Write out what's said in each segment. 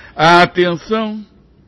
Atenção!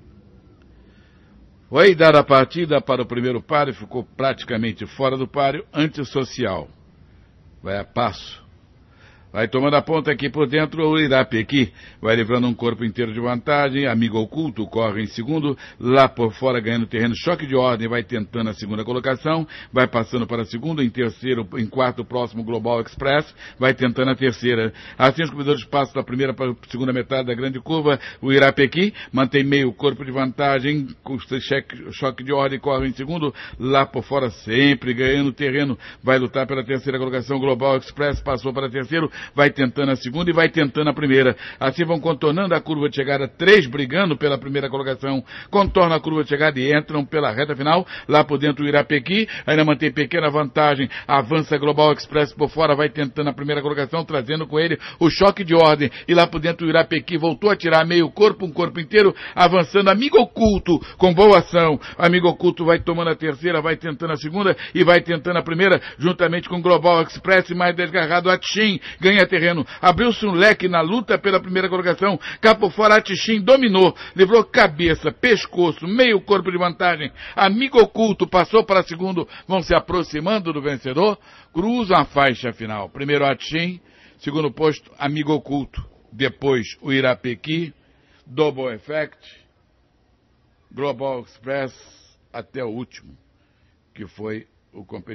Foi dada a partida para o primeiro páreo, ficou praticamente fora do páreo, antissocial. Vai a passo. Vai tomando a ponta aqui por dentro, o Irapequi vai livrando um corpo inteiro de vantagem, Amigo Oculto corre em segundo, lá por fora ganhando terreno, Choque de Ordem vai tentando a segunda colocação, vai passando para segundo, em terceiro, em quarto próximo Global Express, vai tentando a terceira. Assim os corredores passam da primeira para a segunda metade da grande curva, o Irapequi mantém meio corpo de vantagem, Choque de Ordem corre em segundo, lá por fora sempre ganhando terreno, vai lutar pela terceira colocação, Global Express passou para terceiro, vai tentando a segunda e vai tentando a primeira. Assim vão contornando a curva de chegada, 3 brigando pela primeira colocação, contornam a curva de chegada e entram pela reta final, lá por dentro o Irapequi, ainda mantém pequena vantagem, avança Global Express por fora, vai tentando a primeira colocação, trazendo com ele o Choque de Ordem, e lá por dentro o Irapequi voltou a tirar meio corpo, um corpo inteiro, avançando Amigo Oculto, com boa ação, Amigo Oculto vai tomando a terceira, vai tentando a segunda e vai tentando a primeira, juntamente com Global Express, mais desgarrado Atchim, ganha terreno, abriu-se um leque na luta pela primeira colocação, cá por fora Atchim dominou, livrou cabeça, pescoço, meio corpo de vantagem, Amigo Oculto passou para segundo, vão se aproximando do vencedor, cruzam a faixa final, primeiro Atchim, segundo posto Amigo Oculto, depois o Irapequi, Double Effect, Global Express, até o último, que foi o competidor.